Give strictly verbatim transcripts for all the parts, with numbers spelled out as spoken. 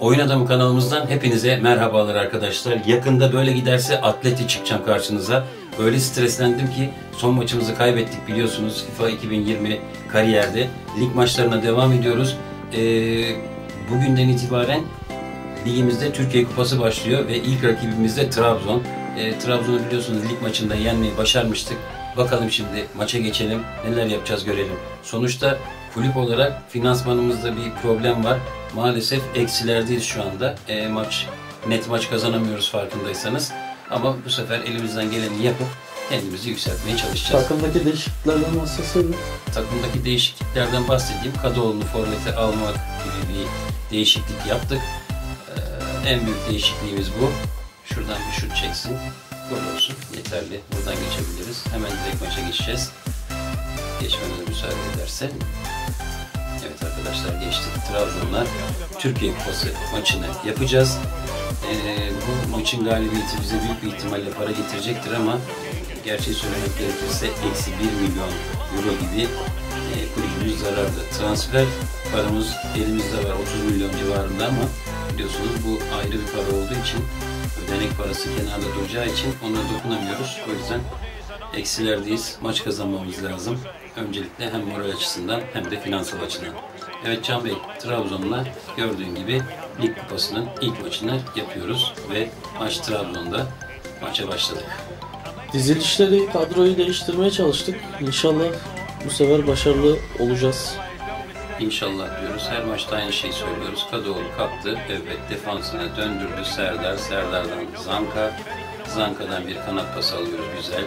Oyun Adamı kanalımızdan hepinize merhabalar arkadaşlar. Yakında böyle giderse Atleti çıkacağım karşınıza. Öyle streslendim ki son maçımızı kaybettik biliyorsunuz. FIFA iki bin yirmi kariyerde. Lig maçlarına devam ediyoruz. Ee, bugünden itibaren ligimizde Türkiye Kupası başlıyor ve ilk rakibimiz de Trabzon. Ee, Trabzon'u biliyorsunuz lig maçında yenmeyi başarmıştık. Bakalım şimdi maça geçelim. Neler yapacağız görelim. Sonuçta kulüp olarak finansmanımızda bir problem var. Maalesef eksilerdeyiz şu anda. E, maç net maç kazanamıyoruz farkındaysanız. Ama bu sefer elimizden geleni yapıp kendimizi yükseltmeye çalışacağız. Takımdaki değişikliklerden bahsedelim. Takımdaki değişikliklerden bahsedeyim. Kadıoğlu'nu forvete almak gibi bir değişiklik yaptık. Ee, en büyük değişikliğimiz bu. Şuradan bir şut çeksin. Gol olsun. Yeterli. Buradan geçebiliriz. Hemen direkt maça geçeceğiz. Geçmemize müsaade ederse. Evet arkadaşlar geçtik. Trabzon'la Türkiye Kupası maçını yapacağız. Ee, bu maçın galibiyeti bize büyük bir ihtimalle para getirecektir ama gerçeği söylemek gerekirse eksi bir milyon euro gibi e, kulübümüz zararda. Transfer paramız elimizde var otuz milyon civarında ama biliyorsunuz bu ayrı bir para olduğu için ödenek parası kenarda duracağı için ona dokunamıyoruz. O yüzden eksilerdeyiz. Maç kazanmamız lazım. Öncelikle hem moral açısından hem de finansal açıdan. Evet Can Bey, Trabzon'la gördüğün gibi Lig Kupası'nın ilk maçını yapıyoruz ve maç Trabzon'da. Maça başladık. Dizilişleri, kadroyu değiştirmeye çalıştık. İnşallah bu sefer başarılı olacağız. İnşallah diyoruz. Her maçta aynı şeyi söylüyoruz. Kadıoğlu kaptı. Evet, defansına döndürdü. Serdar, Serdar'dan Zanka. Zanka'dan bir kanat pası alıyoruz. Güzel.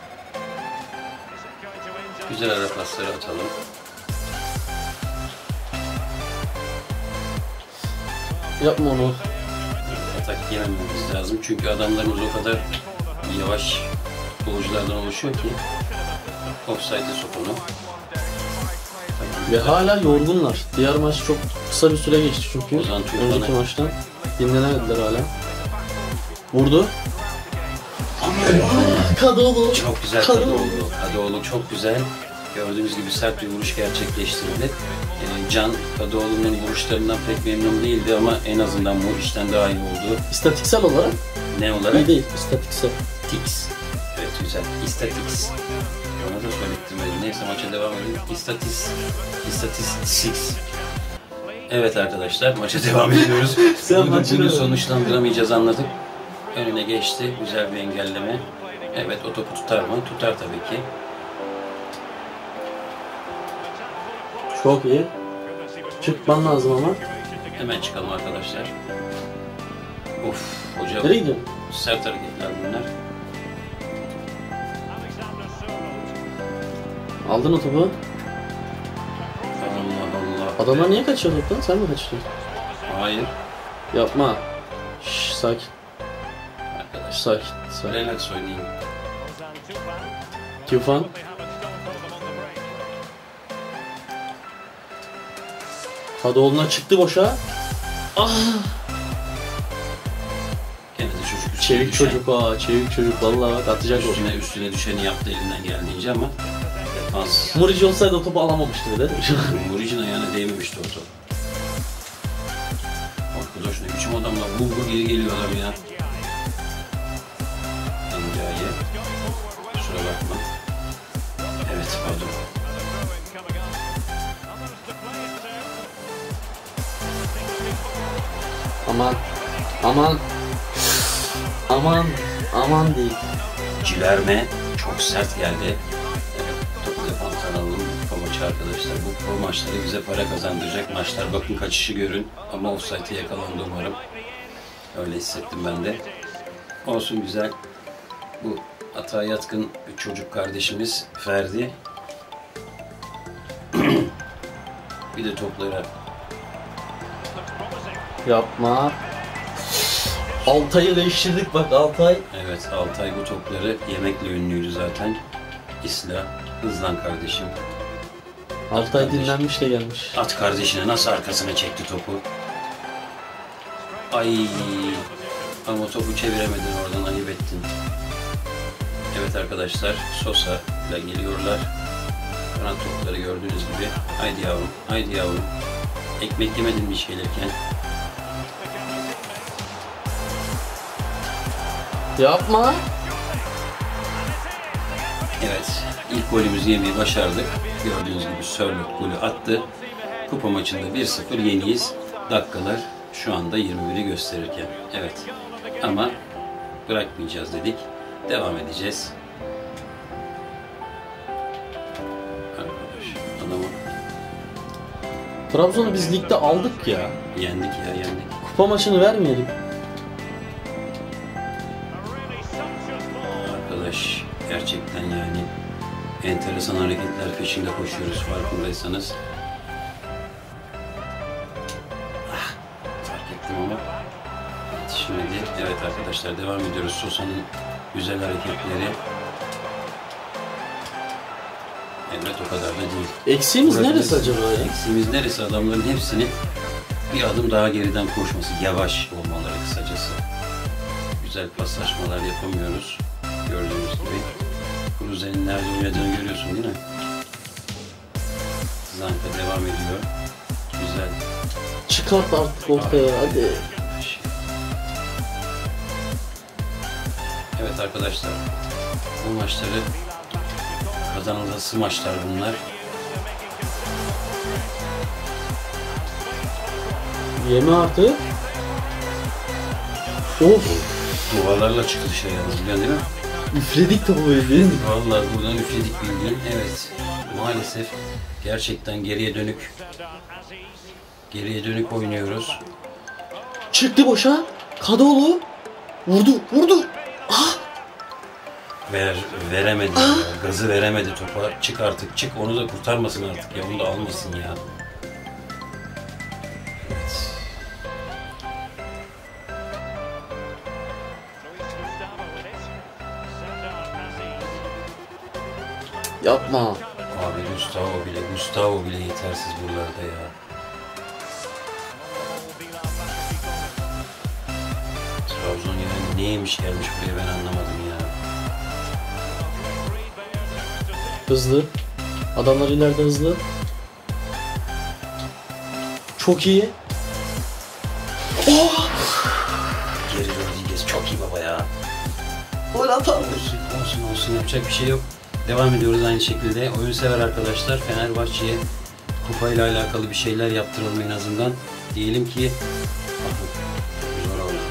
Güzel ara pasları atalım. Yapma onu. Atak yemememiz lazım. Çünkü adamlarımız o kadar yavaş futbolculardan oluşuyor ki offside'e sokunu. Ve hala yorgunlar. Diğer maç çok kısa bir süre geçti çünkü. Önceki maçtan dinlenemediler hala. Vurdu. Kadıoğlu. Çok güzel Kadıoğlu. Kadıoğlu çok güzel. Gördüğünüz gibi sert bir vuruş gerçekleştirildi. Ee, Can Kadıoğlu'nun vuruşlarından pek memnun değildi ama en azından bu işten daha iyi oldu. İstatiksel olarak? Ne olarak? İyi değil, istatiksel. Tix. Evet güzel. İstatix. Ona da söylettirmedim. Neyse maça devam edelim. İstatis. İstatistics. Evet arkadaşlar maça devam ediyoruz. Bunu, bunu sonuçlandıramayacağız anladık. Önüne geçti. Güzel bir engelleme. Evet o topu tutar mı? Tutar tabii ki. Çok iyi. Çıkman lazım ama. Hemen çıkalım arkadaşlar. Of hocam. Nereye gidiyorsun? Sert hareketler bunlar. Aldın o topu. Allah Allah. Adamlar niye kaçıyor toptan? Sen mi kaçıyorsun? Hayır. Yapma. Şşş sakin. Arkadaş. Sakin. Sakin. Relax oynayayım. Tufan. Kadıoğlu'na çıktı boşa. Ah! Gene de çocuk. Çevik çocuk ha, çevik çocuk vallahi bak atacak o. Üstüne, üstüne düşeni yaptı elinden geldiğince ama defans. Murici olsaydı o topu alamamıştı bir de. Murici'nin ayağına değmemişti o top. Arkadaş ne biçim adamlar vur vur geri geliyorlar ya. Encayi. Kusura bakma. Evet pardon. Aman, aman, aman, aman değil. Cilerme çok sert geldi. Evet, topu defanstan alalım. Bu maçı arkadaşlar. Bu, bu maçları bize para kazandıracak maçlar. Bakın kaçışı görün. Ama offside'e yakalandı umarım. Öyle hissettim ben de. Olsun güzel. Bu atağa yatkın bir çocuk kardeşimiz Ferdi. Bir de toplara. Yapma. Altay'ı değiştirdik bak Altay. Evet Altay bu topları yemekle ünlüydü zaten. İsla, hızlan kardeşim. Altay Kardeşim. dinlenmiş de gelmiş. At kardeşine nasıl arkasına çekti topu. Ay ama topu çeviremedin oradan ayıp ettin. Evet arkadaşlar Sosa ile geliyorlar. Kanat topları gördüğünüz gibi. Haydi yavrum, haydi yavrum. Ekmek yemedin mi hiç gelirken? Yapma. Evet, ilk golümüzü yemeyi başardık. Gördüğünüz gibi Sörloth golü attı. Kupa maçında bir sıfır yeniyiz. Dakikalar şu anda yirmi biri gösterirken. Evet, ama bırakmayacağız dedik. Devam edeceğiz. Arkadaş, adamı Trabzon'u biz ligde aldık ya. yendik ya, yendik. Kupa maçını vermeyelim. Arkadaş, gerçekten yani enteresan hareketler peşinde koşuyoruz farkındaysanız. Ah, fark ettim ama yetişmedi. Evet arkadaşlar, devam ediyoruz. Sosa'nın güzel hareketleri. Evet, o kadar da değil. Eksiğimiz Burası neresi da- acaba ya? Eksiğimiz neresi? Adamların hepsini bir adım daha geriden koşması, yavaş olmaları kısacası. Güzel paslaşmalar yapamıyoruz. Gördüğünüz gibi. Cruze'nin nerede oynadığını görüyorsun değil mi? Zanka devam ediyor. Güzel. Çıkart artık ortaya hadi. Evet arkadaşlar, bu maçları kazanılası maçlar bunlar. Yeme artık. Of. Duvarlarla çıktı dışarı yalnız, biliyorsun değil mi? Üfledik topu bildiğin. Vallahi buradan üfledik bildiğin. Evet, maalesef gerçekten geriye dönük geriye dönük oynuyoruz. Çıktı boşa. Kadıoğlu. Vurdu. Vurdu. Ah. Ver, veremedi ya. Gazı veremedi topa. Çık artık, çık. Onu da kurtarmasın artık ya. Onu da almasın ya. Evet. Yapma. Abi Gustavo bile, Gustavo bile yetersiz buralarda ya. Trabzon yani neymiş gelmiş buraya, ben anlamadım ya. Hızlı. Adamlar ileride hızlı. Çok iyi. Oh! Geri Rodriguez çok iyi baba ya. Gol atar. Olsun, olsun, olsun. Yapacak bir şey yok. Devam ediyoruz aynı şekilde. Oyun sever arkadaşlar. Fenerbahçe'ye kupayla alakalı bir şeyler yaptıralım en azından. Diyelim ki zor oldu.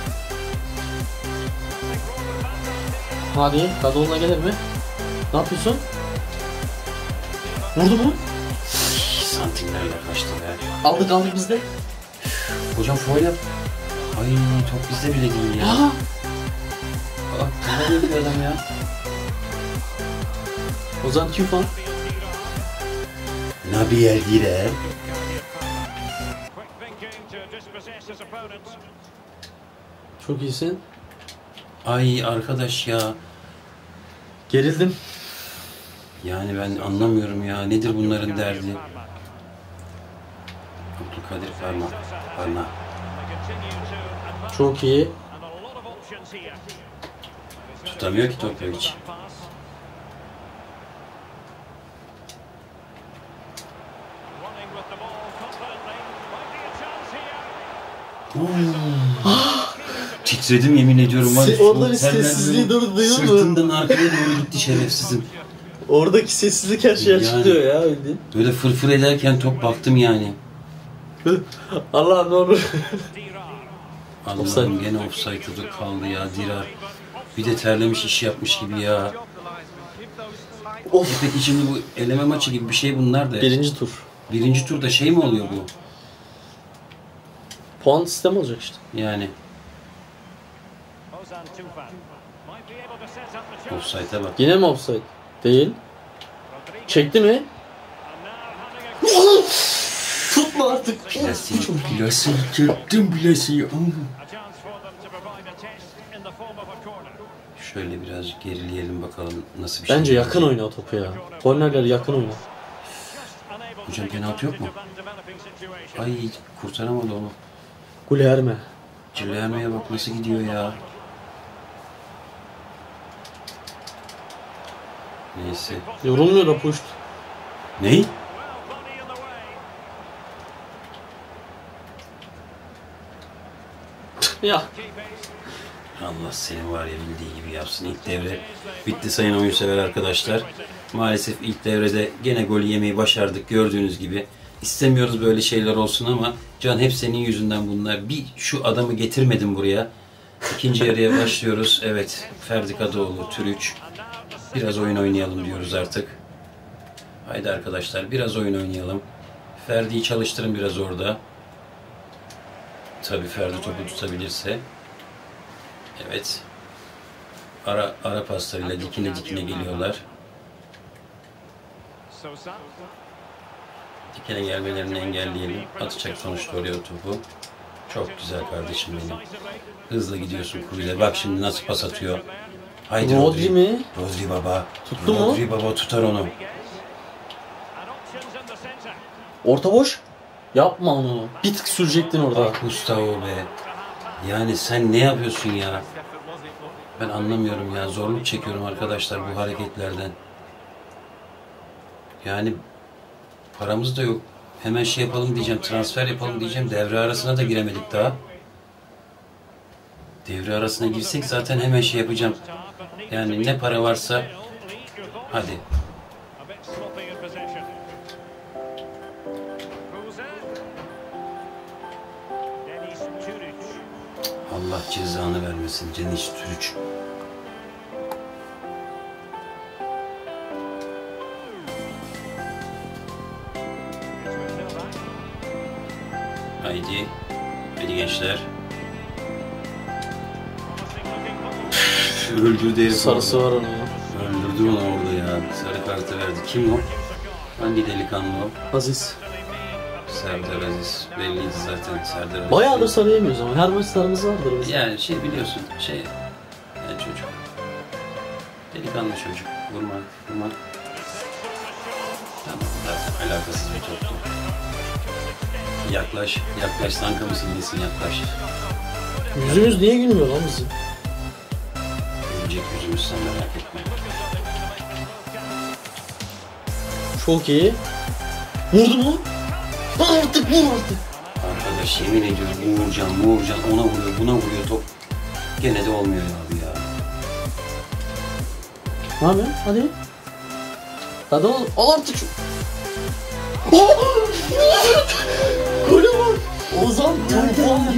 Hadi Kadıoğlu'na gelir mi? Ne yapıyorsun? Vurdu mu? Santimlerle kaçtı be. Aldık aldık biz de. Hocam faul yap. Ay, top bizde bile değil ya. Aa! Aa, faul yapıyor adam ya. Ozan Tufan. Nabi Eldirer. Çok iyisin. Ay arkadaş ya. Gerildim. Yani ben anlamıyorum ya. Nedir bunların derdi? Abdülkadir Parma. Parma. Çok iyi. Tutamıyor ki topu hiç. Titredim yemin ediyorum. Var. Se- orada bir Terler sessizliği böyle dur- duyuyor musun? Sırtından arkaya doğru gitti şerefsizim. Oradaki sessizlik her şeyi Yani. açıklıyor ya bildiğin. Böyle fırfır ederken top baktım yani. Allah ne olur. Allah'ım Offside. gene offside'da kaldı ya Dirar. Bir de terlemiş iş yapmış gibi ya. Of. E peki şimdi bu eleme maçı gibi bir şey bunlar da. Birinci tur. Birinci turda şey mi oluyor bu? Puan sistemi olacak işte. Yani. Offside'a bak. Yine mi offside? Değil. Çekti mi? Tutma artık. Plasiyi, plasiyi, çektim plasiyi. Şöyle birazcık gerileyelim bakalım nasıl bir şey. Bence yakın oyna o topu ya. Kornerler yakın oyna. Hocam penaltı yok mu? Ay kurtaramadı onu. Guilherme. Cilerme'ye bak nasıl gidiyor ya. Neyse. Yorulmuyor da puşt. Ney? Ya. Allah seni var ya bildiği gibi yapsın. İlk devre bitti sayın oyunsever arkadaşlar. Maalesef ilk devrede gene golü yemeyi başardık gördüğünüz gibi. İstemiyoruz böyle şeyler olsun ama Can hep senin yüzünden bunlar. Bir şu adamı getirmedim buraya. İkinci yarıya başlıyoruz. Evet, Ferdi Kadıoğlu, Türüç. Biraz oyun oynayalım diyoruz artık. Haydi arkadaşlar biraz oyun oynayalım. Ferdi'yi çalıştırın biraz orada. Tabii Ferdi topu tutabilirse. Evet. Ara ara paslarıyla dikine dikine geliyorlar. Dikine gelmelerini engelleyelim. Atacak sonuçta oraya topu. Çok güzel kardeşim benim. Hızlı gidiyorsun Kuyla. Bak şimdi nasıl pas atıyor. Haydi Rodri, Rodri mi? Rodri baba. Tuttu mu? Rodri baba tutar onu. Orta boş. Yapma onu. Bir tık sürecektin orada. Bak Gustavo be. Yani sen ne yapıyorsun ya? Ben anlamıyorum ya. Zorluk çekiyorum arkadaşlar bu hareketlerden. Yani paramız da yok. Hemen şey yapalım diyeceğim. Transfer yapalım diyeceğim. Devre arasına da giremedik daha. Devre arasına girsek zaten hemen şey yapacağım. Yani ne para varsa hadi. Allah cezanı vermesin Cengiz Türüç. Haydi. Haydi gençler. Öldürdü herif. Sarısı var onun ya. Öldürdü onu orada ya. Sarı kartı verdi. Kim o? Hangi delikanlı o? Aziz. Serdar Aziz. Belliydi zaten Serdar Aziz. Bayağıdır sarı yemiyoruz ama her maç sarımız vardır bizim. Yani şey biliyorsun şey yani çocuk. Delikanlı çocuk. Vurma, vurma. Tamam zaten alakasız bir toptu. Yaklaş, yaklaş. Sanka mısın nesin yaklaş. Yüzümüz niye gülmüyor lan bizim? Gülecek yüzümüz sen merak etme. Çok iyi. Vurdu mu? Artık vur artık. Arkadaş yemin ediyorum Uğurcan, Uğurcan ona vuruyor, buna vuruyor top. Gene de olmuyor abi ya. Ne yapıyorsun? Hadi. Hadi ol, al artık şu. Oh! Golü var. Ozan Tufan.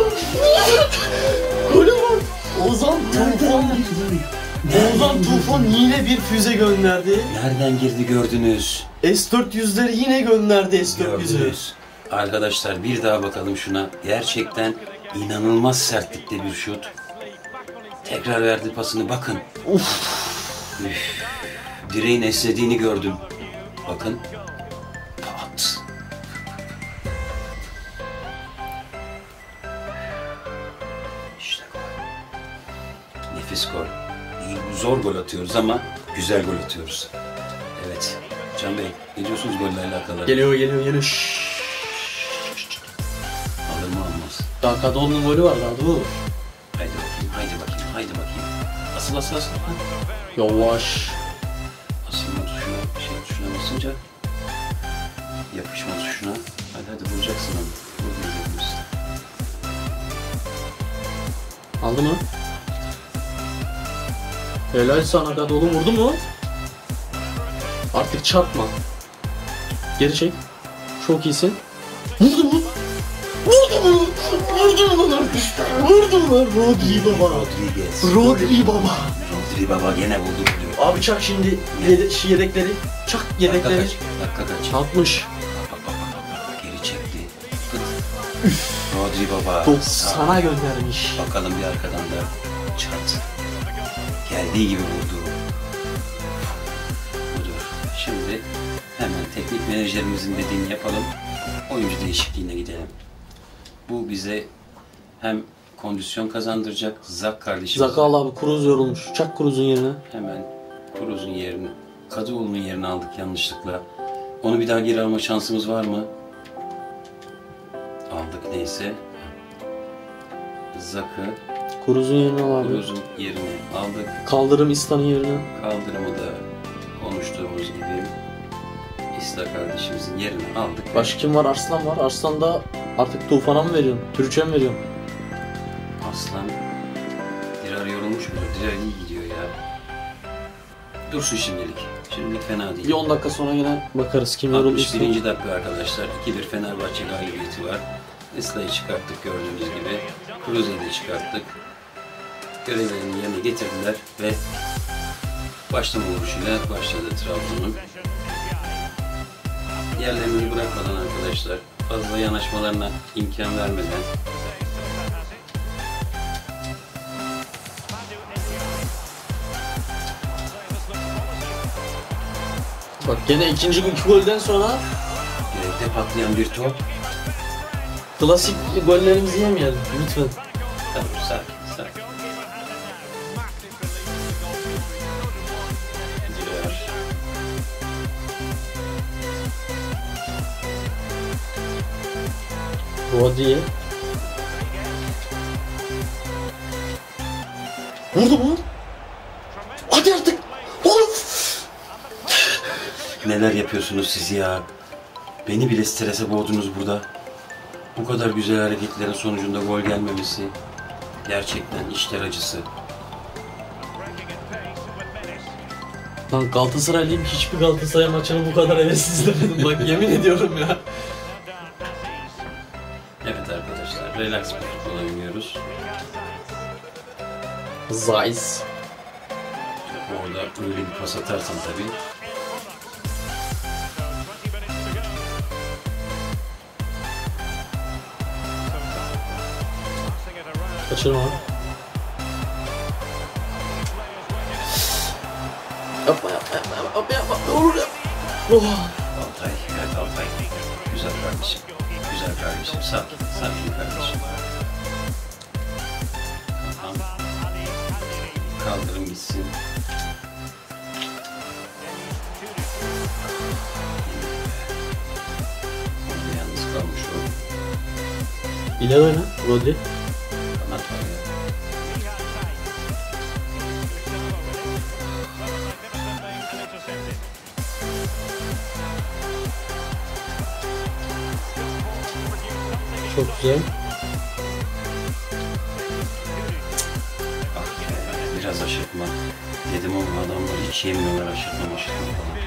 Golü var. Ozan Tufan. Ozan Tufan yine bir füze gönderdi. Nereden girdi gördünüz? S dört yüzleri yine gönderdi S dört yüzü. Gördünüz. Arkadaşlar bir daha bakalım şuna. Gerçekten inanılmaz sertlikte bir şut. Tekrar verdi pasını bakın. Uf. Üf. Direğin esnediğini gördüm. Bakın. Pat. İşte gol. Nefis gol. İyi, zor gol atıyoruz ama güzel gol atıyoruz. Evet. Can Bey, ne diyorsunuz golle alakalı? Geliyor geliyor geliyor. Şşş. Alır mı almaz? Daha Kadıoğlu'nun golü var daha dur. Haydi bakayım, haydi bakayım, haydi bakayım. Asıl asıl asıl. Yavaş. Asılma tuşuna, şey tuşuna basınca yapışma tuşuna. Hadi hadi vuracaksın onu. Vurmayacak mısın? Aldı mı? Helal sana Kadıoğlu, vurdu mu? Artık çarpma. Geri çek. Çok iyisin. Vurdu mu? Vurdu mu? Vurdu mu lan artık? Vurdu mu lan Rodri baba? Rodriguez. Rodri baba. Rodri baba gene buldu buluyor. Abi çak şimdi yede şu yedekleri. Çak yedekleri. Dakika kaç? Dakika kaç? altmış. Bak bak bak bak bak geri çekti. Üf. Rodri baba. Top sana göndermiş. Bakalım bir arkadan da çat. Geldiği gibi vurdu. Budur. Şimdi hemen teknik menajerimizin dediğini yapalım. Oyuncu değişikliğine gidelim. Bu bize hem kondisyon kazandıracak. Zak kardeşimiz. Zakal abi Kruz yorulmuş. Çak Kruz'un yerine. Hemen Kruz'un yerini, Kadıoğlu'nun yerini aldık yanlışlıkla. Onu bir daha geri alma şansımız var mı? Aldık neyse. Zak'ı Kruz'un yerine al abi. Kruz'un yerine aldık. Kaldırım İslam'ın yerine. Kaldırımı da konuştuğumuz gibi İsla kardeşimizin yerini aldık. Başka kim var? Arslan var. Arslan da artık Tufan'a mı veriyorsun? Türkçe mi veriyorsun? Aslan Rodri iyi gidiyor ya. Dursun şimdilik. Şimdilik fena değil. Bir on dakika sonra yine bakarız kim altmış yorulduysa. birinci dakika arkadaşlar. iki bir Fenerbahçe galibiyeti var. Esla'yı çıkarttık gördüğünüz gibi. Cruze'yi de çıkarttık. Görevlerini yerine getirdiler ve başlama vuruşuyla başladı Trabzon'un. Yerlerini bırakmadan arkadaşlar, fazla yanaşmalarına imkan vermeden Bak gene ikinci iki golden sonra direkte patlayan bir top. klasik gollerimizi yemeyelim lütfen. Tamam, sakin sakin. Gidiyor. Rodri. Vurdu mu? Hadi artık. Oğlum. Neler yapıyorsunuz siz ya? Beni bile strese boğdunuz burada. Bu kadar güzel hareketlerin sonucunda gol gelmemesi gerçekten işler acısı. Lan Galatasaraylıyım, hiçbir Galatasaray maçını bu kadar hevesli izlemedim bak yemin ediyorum ya. Evet arkadaşlar, relax bir futbol oynuyoruz. Zeiss. Orada öyle bir pas atarsan tabii. Kaçırma abi. Yapma yapma yapma yapma yapma. Olur ya. Oh. Altay, evet Altay. Güzel kardeşim. Güzel kardeşim. Sakin, sakin kardeşim. Tamam. Kaldırım gitsin. Orada yalnız kalmış o. İleri oyna Rodri. Kanat var ya. Çok güzel. Ah be, biraz aşırtma. Dedim ama adamlar hiç yemiyorlar aşırtma aşırtma falan.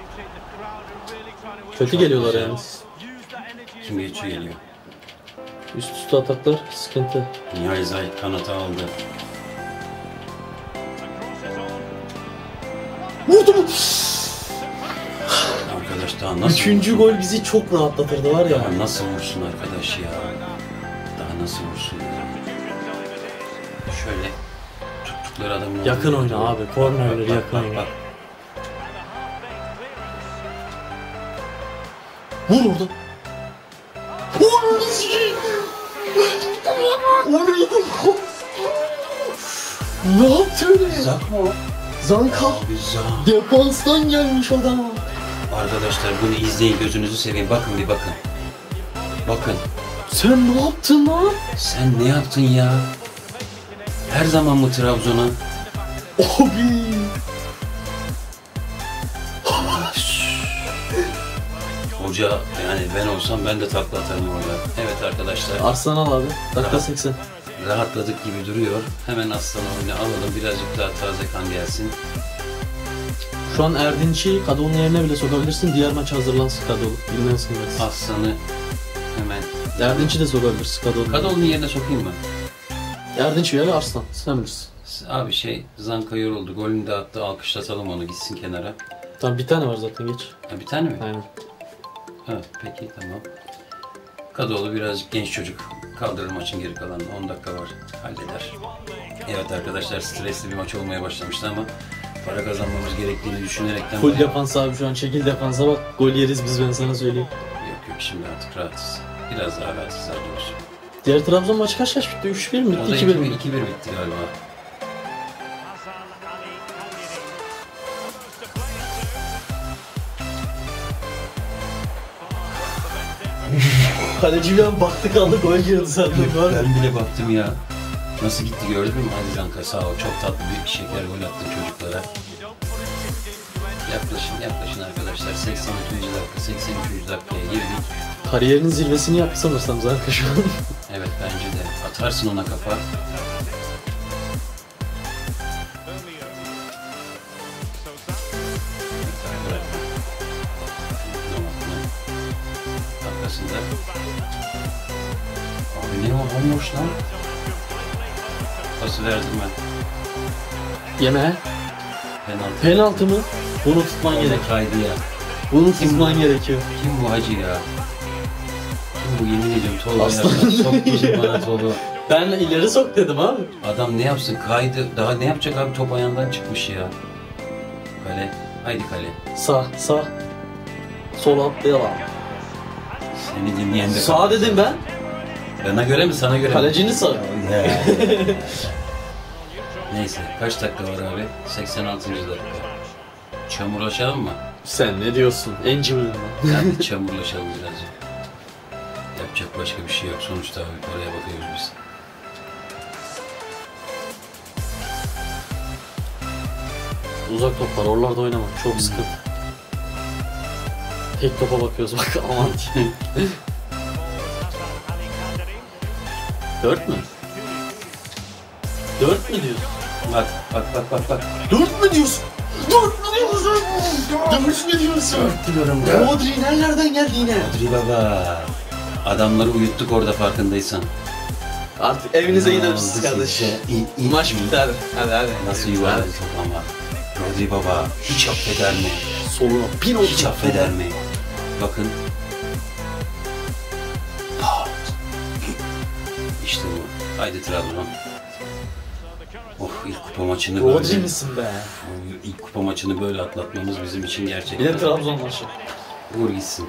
Kötü Çok geliyorlar güzel. yalnız. Kim geçiyor geliyor. Üst üste ataklar sıkıntı. Nihal Zahit kanata aldı. Vurdu mu? Arkadaş daha nasıl Üçüncü vursun? gol bizi çok rahatlatırdı var ya. Daha nasıl vursun arkadaş ya? Daha nasıl vursun ya? Şöyle tuttukları adamın Yakın olduğu oyna yerde- abi, kornerleri Bak, bak, yakın bak, oyna. bak. Vur orada. Vur! Ne yaptı öyle? Zak mı o? Zanka. Abi Zak. Defanstan gelmiş adam. Arkadaşlar bunu izleyin, gözünüzü seveyim. Bakın bir bakın. Bakın. Sen ne yaptın lan? Sen ne yaptın ya? Her zaman mı Trabzon'a? Abi. Hoca yani ben olsam ben de takla atarım orada. Evet arkadaşlar. Arslan al abi. Dakika Rahat. seksen. Rahatladık gibi duruyor. Hemen Aslan oyunu alalım. Birazcık daha taze kan gelsin. Şu an Erdinç'i Kadıoğlu'nun yerine bile sokabilirsin. Diğer maç hazırlansın Kadıoğlu. Bilmezsin biraz. Aslan'ı hemen... Erdinç'i de sokabilirsin Kadıoğlu'nun. Kadıoğlu'nun yerine sokayım mı? Erdinç veya Arslan. Sen bilirsin. Abi şey, Zanka yoruldu. Golünü de attı. Alkışlatalım onu. Gitsin kenara. Tamam bir tane var zaten geç. Ha, bir tane mi? Aynen. Evet, peki tamam. Kadıoğlu birazcık genç çocuk. Kaldırır maçın geri kalanını. on dakika var. Halleder. Evet arkadaşlar, stresli bir maç olmaya başlamıştı ama para kazanmamız gerektiğini düşünerekten... Full defans abi şu an. Çekil defansa bak. Gol yeriz biz, ben sana söyleyeyim. Yok yok, şimdi artık rahatız. Biraz daha rahatız daha doğrusu. Diğer Trabzon maçı kaç kaç bitti? üç bir mi O bitti? da iki bir mi? iki bir bitti galiba. Kaleci bir an baktı kaldı, gol girdi sandım. Var mı? Ben bile baktım ya. Nasıl gitti gördün mü? Hadi Zanka sağ ol. Çok tatlı bir şeker gol attın çocuklara. Yaklaşın yaklaşın arkadaşlar. seksen ikinci dakika, seksen üçüncü dakikaya girdik. Kariyerinin zirvesini yaptı sanırsam Zanka şu an. Evet bence de. Atarsın ona kafa. arkasında. Abi ne o bomboş lan? Pası verdim ben. Yeme. Penaltı. Penaltı mı? Bunu tutman Orada gerek. kaydı ya. Bunu tutman gerekiyor. Kim bu hacı ya? Kim bu, yemin ediyorum Tolu Aslan. yaptı. Soktu bana Tolu. Ben ileri sok dedim abi. Adam ne yapsın, kaydı. Daha ne yapacak abi, top ayağından çıkmış ya. Kale. Haydi kale. Sağ, sağ. Sol atlayalım. Seni dinleyen de... Sağ dedim ben. Bana göre mi, sana göre mi? Kalecinin sağ. Ya. Neyse, kaç dakika var abi? seksen altıncı dakika. Çamurlaşalım mı? Sen ne diyorsun? En cıvığından. Yani çamurlaşalım birazcık. Yapacak başka bir şey yok. Sonuçta abi paraya bakıyoruz biz. Uzak toplar, oralarda oynamak çok sıkıntı. Tek topa bakıyoruz bak, aman diye. Dört mü? Dört mü diyorsun? Bak, bak, bak, bak, bak. Dört mü diyorsun? Dört mü diyorsun? Dört mü diyorsun? Dört diyorum ya. Rodri nereden geldi yine? Rodri baba. Adamları uyuttuk orada, farkındaysan. Artık evinize Ne gidersiniz oldu kardeş. size? İ- i- Maç biter. Hadi hadi. Nasıl yuvarladı top ama. Rodri baba hiç affeder mi? Soluna pin oldu. Hiç affeder mi? Bakın. İşte bu. Haydi Trabzon. Oh, ilk kupa maçını Rodri böyle... misin be? İlk kupa maçını böyle atlatmamız bizim için Bir gerçekten... de Trabzon maçı. Vur gitsin.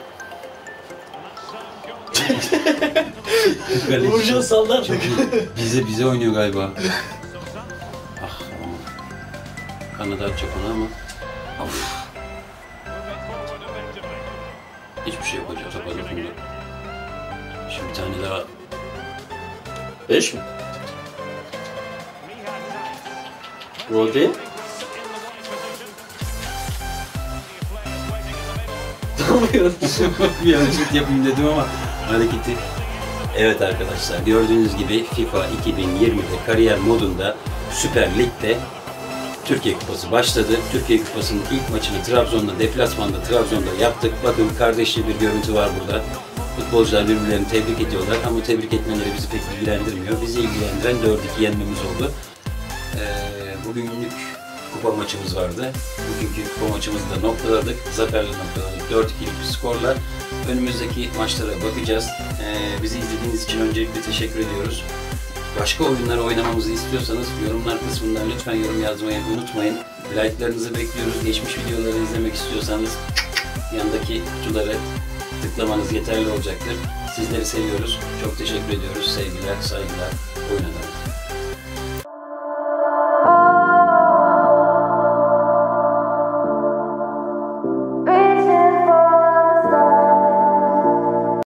Vuracağız sallar. Çok iyi. Bize, bize oynuyor galiba. Ah aman. Kanada atacak onu ama. Of. Hiçbir şey yok hocam. Topa dokundu. Şimdi bir tane daha. Beş mi? Rodri. Bir hareket yapayım dedim ama hareketi. Evet arkadaşlar, gördüğünüz gibi FIFA iki bin yirmide kariyer modunda Süper Lig'de Türkiye Kupası başladı. Türkiye Kupası'nın ilk maçını Trabzon'da, deplasmanda Trabzon'da yaptık. Bakın kardeşçe bir görüntü var burada. Futbolcular birbirlerini tebrik ediyorlar ama tebrik etmeleri bizi pek ilgilendirmiyor. Bizi ilgilendiren dört iki yenmemiz oldu. Ee, bugünlük kupa maçımız vardı. Bugünkü kupa maçımızı da noktaladık. Zaferle noktaladık. dört ikilik bir skorla. Önümüzdeki maçlara bakacağız. Ee, bizi izlediğiniz için öncelikle teşekkür ediyoruz. Başka oyunları oynamamızı istiyorsanız yorumlar kısmından lütfen yorum yazmayı unutmayın. Like'larınızı bekliyoruz. Geçmiş videoları izlemek istiyorsanız yandaki kutuları tıklamanız yeterli olacaktır. Sizleri seviyoruz. Çok teşekkür ediyoruz. Sevgiler, saygılar. Oyun Adamı.